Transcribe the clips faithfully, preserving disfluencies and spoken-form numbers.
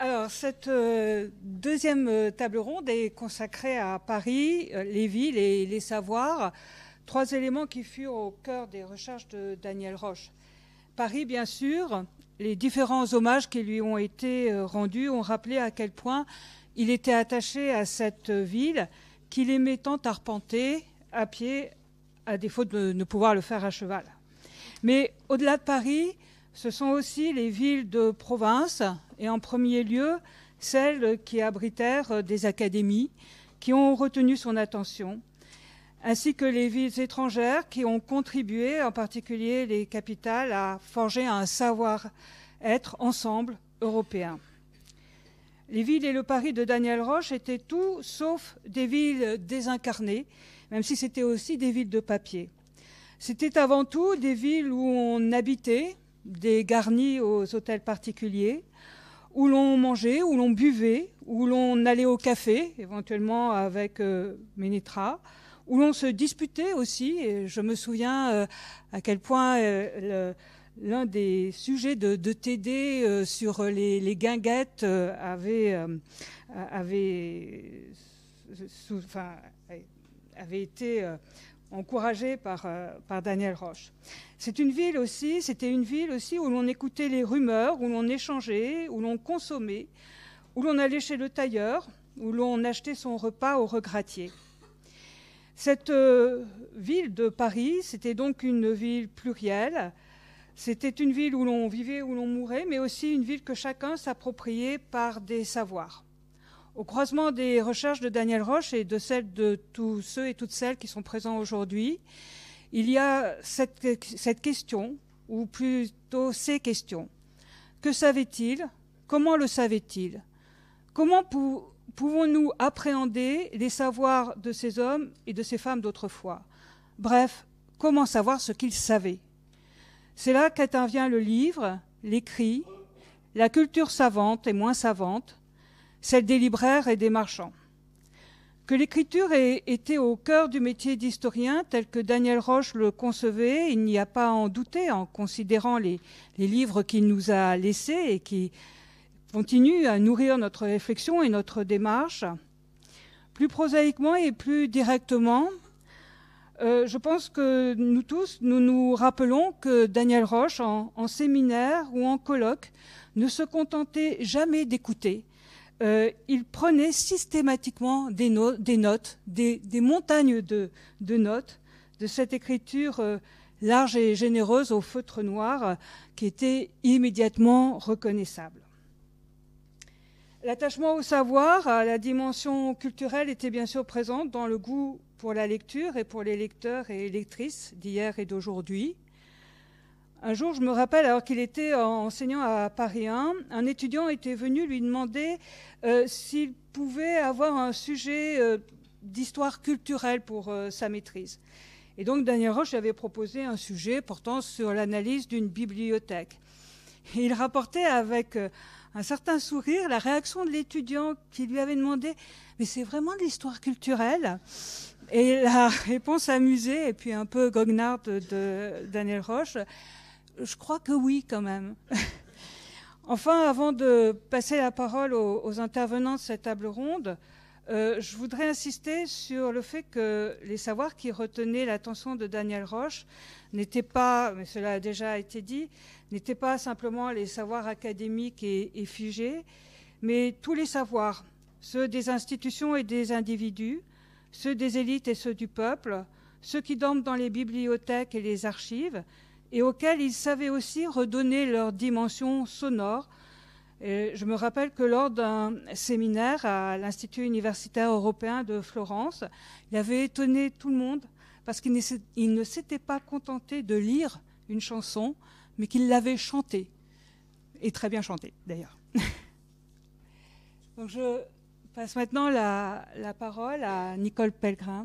Alors, cette euh, deuxième euh, table ronde est consacrée à Paris, euh, les villes et les savoirs, trois éléments qui furent au cœur des recherches de Daniel Roche. Paris, bien sûr, les différents hommages qui lui ont été euh, rendus ont rappelé à quel point il était attaché à cette ville qu'il aimait tant arpenter à pied, à défaut de ne pouvoir le faire à cheval. Mais au-delà de Paris, ce sont aussi les villes de province, et en premier lieu, celles qui abritèrent des académies, qui ont retenu son attention, ainsi que les villes étrangères qui ont contribué, en particulier les capitales, à forger un savoir-être ensemble européen. Les villes et le Paris de Daniel Roche étaient tout sauf des villes désincarnées, même si c'était aussi des villes de papier. C'était avant tout des villes où on habitait, des garnis aux hôtels particuliers, où l'on mangeait, où l'on buvait, où l'on allait au café, éventuellement avec euh, Ménétra, où l'on se disputait aussi. Et je me souviens euh, à quel point euh, le, l'un des sujets de, de T D euh, sur les, les guinguettes euh, avait, euh, avait, sous, enfin, avait été euh, encouragé par, euh, par Daniel Roche. C'est une ville aussi, c'était une ville aussi où l'on écoutait les rumeurs, où l'on échangeait, où l'on consommait, où l'on allait chez le tailleur, où l'on achetait son repas au regratier. Cette euh, ville de Paris, c'était donc une ville plurielle. C'était une ville où l'on vivait, où l'on mourait, mais aussi une ville que chacun s'appropriait par des savoirs. Au croisement des recherches de Daniel Roche et de celles de tous ceux et toutes celles qui sont présents aujourd'hui, il y a cette, cette question, ou plutôt ces questions. Que savait-il? Comment le savait-il? Comment pou- pouvons-nous appréhender les savoirs de ces hommes et de ces femmes d'autrefois? Bref, comment savoir ce qu'ils savaient? C'est là qu'intervient le livre, l'écrit, la culture savante et moins savante, celle des libraires et des marchands. Que l'écriture ait été au cœur du métier d'historien tel que Daniel Roche le concevait, il n'y a pas à en douter en considérant les, les livres qu'il nous a laissés et qui continuent à nourrir notre réflexion et notre démarche. Plus prosaïquement et plus directement, euh, je pense que nous tous, nous nous rappelons que Daniel Roche, en, en séminaire ou en colloque, ne se contentait jamais d'écouter. Euh, il prenait systématiquement des, no- des notes, des, des montagnes de, de notes, de cette écriture euh, large et généreuse au feutre noir euh, qui était immédiatement reconnaissable. L'attachement au savoir, à la dimension culturelle, était bien sûr présent dans le goût pour la lecture et pour les lecteurs et lectrices d'hier et d'aujourd'hui. Un jour, je me rappelle, alors qu'il était enseignant à Paris un, un étudiant était venu lui demander euh, s'il pouvait avoir un sujet euh, d'histoire culturelle pour euh, sa maîtrise. Et donc, Daniel Roche avait proposé un sujet portant sur l'analyse d'une bibliothèque. Et il rapportait avec euh, un certain sourire la réaction de l'étudiant qui lui avait demandé « Mais c'est vraiment de l'histoire culturelle ?» Et la réponse amusée et puis un peu goguenarde de, de Daniel Roche, je crois que oui, quand même. Enfin, avant de passer la parole aux, aux intervenants de cette table ronde, euh, je voudrais insister sur le fait que les savoirs qui retenaient l'attention de Daniel Roche n'étaient pas, mais cela a déjà été dit, n'étaient pas simplement les savoirs académiques et, et figés, mais tous les savoirs, ceux des institutions et des individus, ceux des élites et ceux du peuple, ceux qui dorment dans les bibliothèques et les archives, et auxquels il savait aussi redonner leur dimension sonore. Et je me rappelle que lors d'un séminaire à l'Institut universitaire européen de Florence, il avait étonné tout le monde parce qu'il ne s'était pas contenté de lire une chanson, mais qu'il l'avait chantée, et très bien chantée d'ailleurs. Donc je passe maintenant la, la parole à Nicole Pellegrin.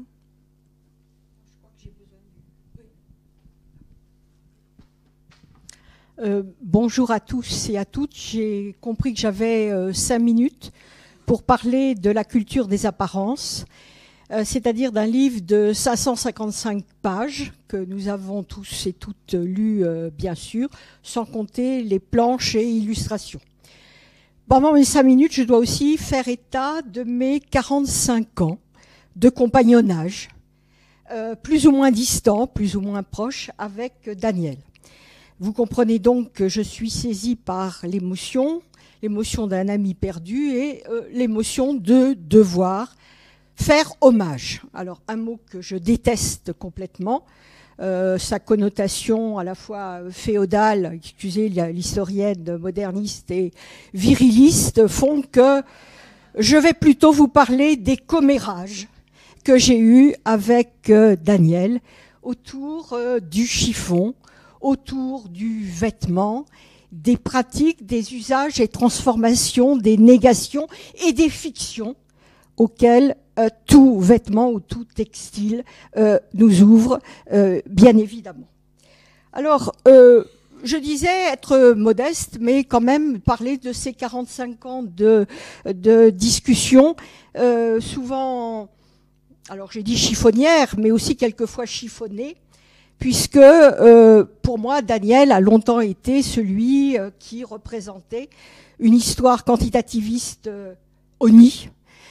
Euh, bonjour à tous et à toutes. J'ai compris que j'avais euh, cinq minutes pour parler de la culture des apparences, euh, c'est-à-dire d'un livre de cinq cent cinquante-cinq pages que nous avons tous et toutes lus, euh, bien sûr, sans compter les planches et illustrations. Pendant mes cinq minutes, je dois aussi faire état de mes quarante-cinq ans de compagnonnage, euh, plus ou moins distant, plus ou moins proche, avec Daniel. Vous comprenez donc que je suis saisie par l'émotion, l'émotion d'un ami perdu et euh, l'émotion de devoir faire hommage. Alors, un mot que je déteste complètement, Euh, sa connotation à la fois féodale, excusez l'historienne moderniste et viriliste, font que je vais plutôt vous parler des commérages que j'ai eus avec euh, Daniel autour euh, du chiffon, autour du vêtement, des pratiques, des usages et transformations, des négations et des fictions auxquelles euh, tout vêtement ou tout textile euh, nous ouvre, euh, bien évidemment. Alors, euh, je disais être modeste, mais quand même parler de ces quarante-cinq ans de, de discussion, euh, souvent, alors j'ai dit chiffonnière, mais aussi quelquefois chiffonnée, puisque euh, pour moi, Daniel a longtemps été celui euh, qui représentait une histoire quantitativiste euh, honnie,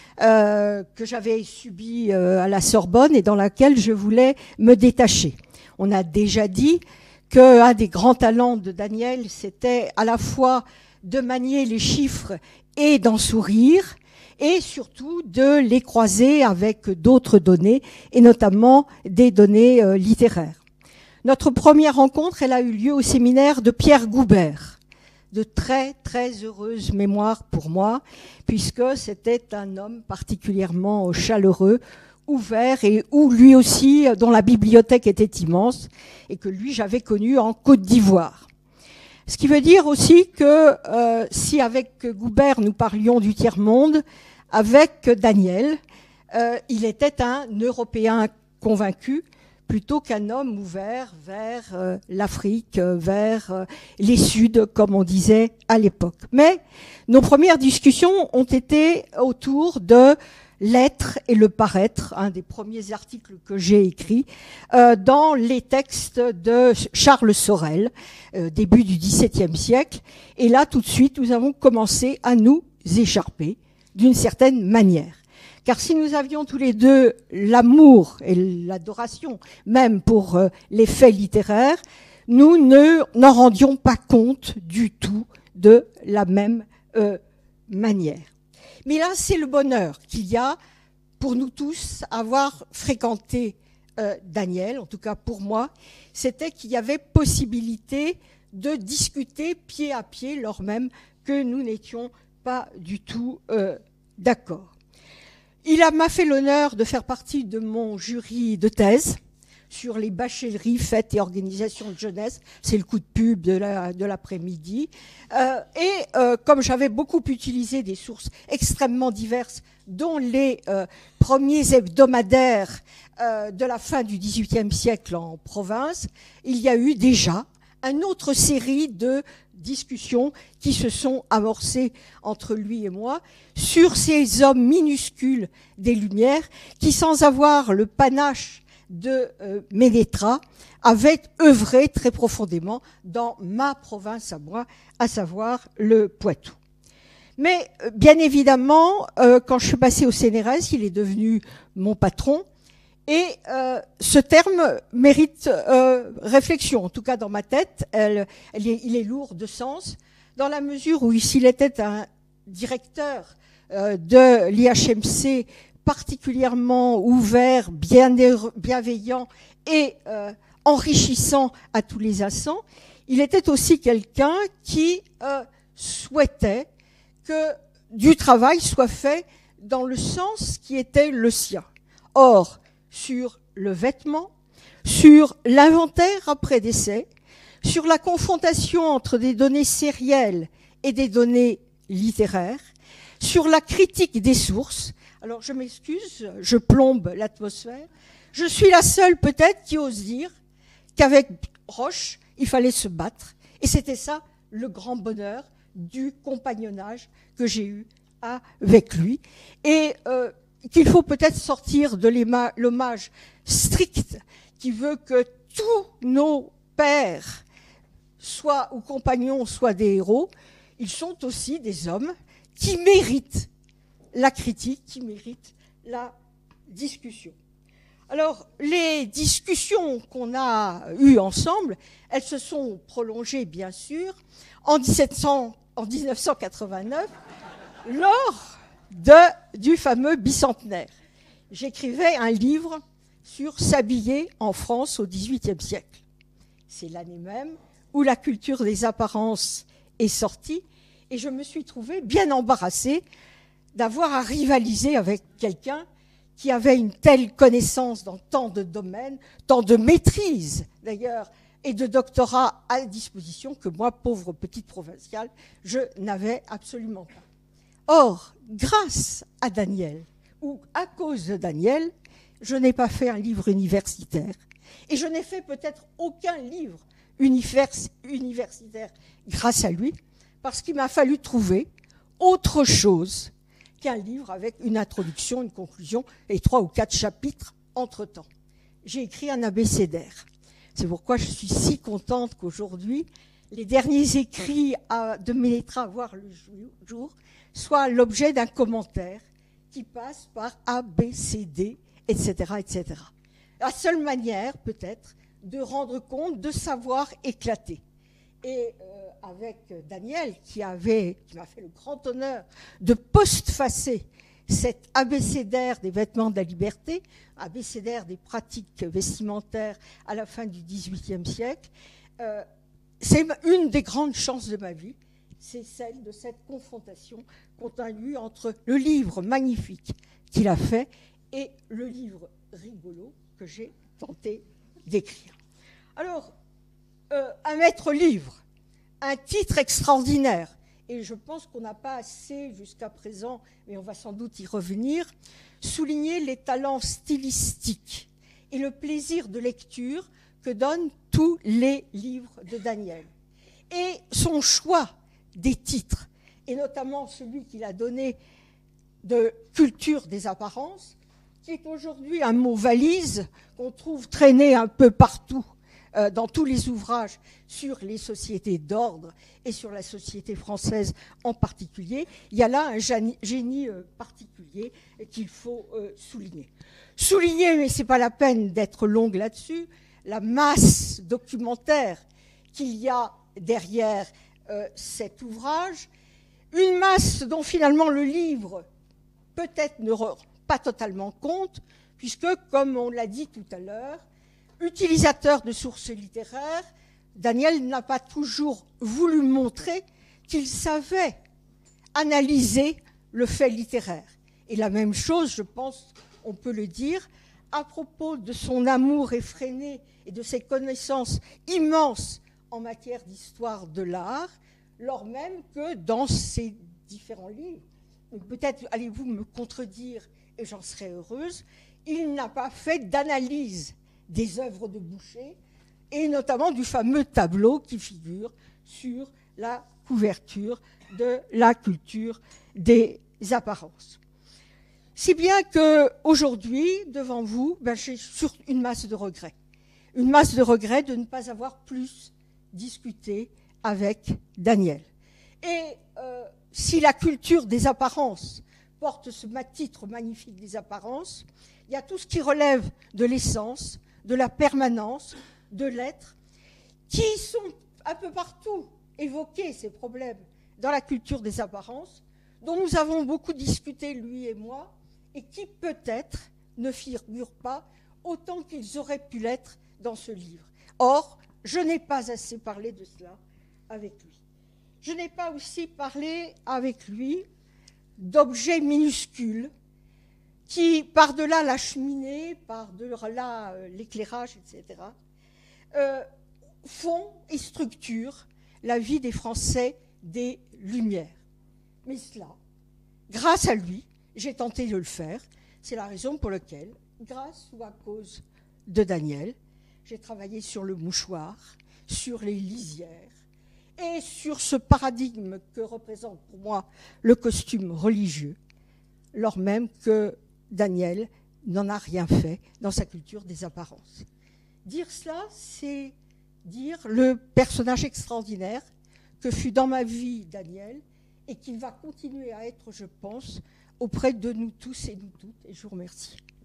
Euh, que j'avais subi euh, à la Sorbonne et dans laquelle je voulais me détacher. On a déjà dit qu'un des grands talents de Daniel, c'était à la fois de manier les chiffres et d'en sourire, et surtout de les croiser avec d'autres données, et notamment des données euh, littéraires. Notre première rencontre, elle a eu lieu au séminaire de Pierre Goubert, de très, très heureuse mémoire pour moi, puisque c'était un homme particulièrement chaleureux, ouvert, et où lui aussi, dont la bibliothèque était immense, et que lui, j'avais connu en Côte d'Ivoire. Ce qui veut dire aussi que euh, si avec Goubert, nous parlions du tiers-monde, avec Daniel, euh, il était un Européen convaincu, plutôt qu'un homme ouvert vers euh, l'Afrique, euh, vers euh, les Suds, comme on disait à l'époque. Mais nos premières discussions ont été autour de l'être et le paraître, un des premiers articles que j'ai écrits, euh, dans les textes de Charles Sorel, euh, début du dix-septième siècle. Et là, tout de suite, nous avons commencé à nous écharper d'une certaine manière. Car si nous avions tous les deux l'amour et l'adoration même pour euh, les faits littéraires, nous ne n'en rendions pas compte du tout de la même euh, manière. Mais là, c'est le bonheur qu'il y a pour nous tous avoir fréquenté euh, Daniel, en tout cas pour moi, c'était qu'il y avait possibilité de discuter pied à pied, lors même que nous n'étions pas du tout euh, d'accord. Il m'a fait l'honneur de faire partie de mon jury de thèse sur les bachèleries, fêtes et organisations de jeunesse. C'est le coup de pub de, la, de l'après-midi. Euh, et euh, comme j'avais beaucoup utilisé des sources extrêmement diverses, dont les euh, premiers hebdomadaires euh, de la fin du dix-huitième siècle en province, il y a eu déjà une autre série de discussions qui se sont amorcées entre lui et moi sur ces hommes minuscules des Lumières qui, sans avoir le panache de euh, Ménétra, avaient œuvré très profondément dans ma province à moi, à savoir le Poitou. Mais euh, bien évidemment, euh, quand je suis passée au C N R S, il est devenu mon patron. Et euh, ce terme mérite euh, réflexion, en tout cas dans ma tête, elle, elle est, il est lourd de sens, dans la mesure où s'il était un directeur euh, de l'I H M C particulièrement ouvert, bien, bienveillant et euh, enrichissant à tous les instants, il était aussi quelqu'un qui euh, souhaitait que du travail soit fait dans le sens qui était le sien. Or, sur le vêtement, sur l'inventaire après décès, sur la confrontation entre des données sérielles et des données littéraires, sur la critique des sources. Alors je m'excuse, je plombe l'atmosphère. Je suis la seule peut-être qui ose dire qu'avec Roche, il fallait se battre. Et c'était ça le grand bonheur du compagnonnage que j'ai eu avec lui. Et euh, qu'il faut peut-être sortir de l'hommage strict qui veut que tous nos pères soient ou compagnons soient des héros. ils sont aussi des hommes qui méritent la critique, qui méritent la discussion. Alors, les discussions qu'on a eues ensemble, elles se sont prolongées, bien sûr, en, dix-sept cents, en mille neuf cent quatre-vingt-neuf, lors de, du fameux bicentenaire. J'écrivais un livre sur s'habiller en France au dix-huitième siècle. C'est l'année même où la culture des apparences est sortie, et je me suis trouvée bien embarrassée d'avoir à rivaliser avec quelqu'un qui avait une telle connaissance dans tant de domaines, tant de maîtrise d'ailleurs, et de doctorat à disposition que moi, pauvre petite provinciale, je n'avais absolument pas. Or, grâce à Daniel, ou à cause de Daniel, je n'ai pas fait un livre universitaire, et je n'ai fait peut-être aucun livre univers, universitaire grâce à lui, parce qu'il m'a fallu trouver autre chose qu'un livre avec une introduction, une conclusion et trois ou quatre chapitres entre-temps. J'ai écrit un abécédaire. C'est pourquoi je suis si contente qu'aujourd'hui, les derniers écrits à, de mes lettres à voir le jour soient l'objet d'un commentaire qui passe par A, B, C, D, et cetera, et cetera. La seule manière, peut-être, de rendre compte, de savoir éclater. Et euh, avec Daniel, qui avait, qui m'a fait le grand honneur de postfacer cet abécédaire des vêtements de la liberté, abécédaire des pratiques vestimentaires à la fin du dix-huitième siècle, euh, c'est une des grandes chances de ma vie, c'est celle de cette confrontation continue entre le livre magnifique qu'il a fait et le livre rigolo que j'ai tenté d'écrire. Alors, euh, un maître-livre, un titre extraordinaire, et je pense qu'on n'a pas assez jusqu'à présent, mais on va sans doute y revenir, souligner les talents stylistiques et le plaisir de lecture que donnent tous les livres de Daniel. Et son choix des titres, et notamment celui qu'il a donné de culture des apparences, qui est aujourd'hui un mot valise qu'on trouve traîné un peu partout euh, dans tous les ouvrages sur les sociétés d'ordre et sur la société française en particulier. Il y a là un génie euh, particulier qu'il faut euh, souligner. Souligner, mais ce n'est pas la peine d'être longue là-dessus, la masse documentaire qu'il y a derrière euh, cet ouvrage, une masse dont finalement le livre peut-être ne rend pas totalement compte, puisque, comme on l'a dit tout à l'heure, utilisateur de sources littéraires, Daniel n'a pas toujours voulu montrer qu'il savait analyser le fait littéraire. Et la même chose, je pense, on peut le dire, à propos de son amour effréné et de ses connaissances immenses en matière d'histoire de l'art, lors même que dans ses différents livres, peut-être allez-vous me contredire et j'en serai heureuse, il n'a pas fait d'analyse des œuvres de Boucher, et notamment du fameux tableau qui figure sur la couverture de la culture des apparences. Si bien qu'aujourd'hui, devant vous, ben, j'ai surtout une masse de regrets. Une masse de regrets de ne pas avoir plus discuté avec Daniel. Et euh, si la culture des apparences porte ce titre magnifique des apparences, il y a tout ce qui relève de l'essence, de la permanence, de l'être, qui sont un peu partout évoqués, ces problèmes, dans la culture des apparences, dont nous avons beaucoup discuté, lui et moi, et qui peut-être ne figurent pas autant qu'ils auraient pu l'être dans ce livre. Or, je n'ai pas assez parlé de cela avec lui. Je n'ai pas aussi parlé avec lui d'objets minuscules qui, par-delà la cheminée, par-delà euh, l'éclairage, et cetera, euh, font et structurent la vie des Français des Lumières. Mais cela, grâce à lui, j'ai tenté de le faire. C'est la raison pour laquelle, grâce ou à cause de Daniel, j'ai travaillé sur le mouchoir, sur les lisières, et sur ce paradigme que représente pour moi le costume religieux, lors même que Daniel n'en a rien fait dans sa culture des apparences. Dire cela, c'est dire le personnage extraordinaire que fut dans ma vie Daniel et qu'il va continuer à être, je pense, auprès de nous tous et nous toutes. Et je vous remercie.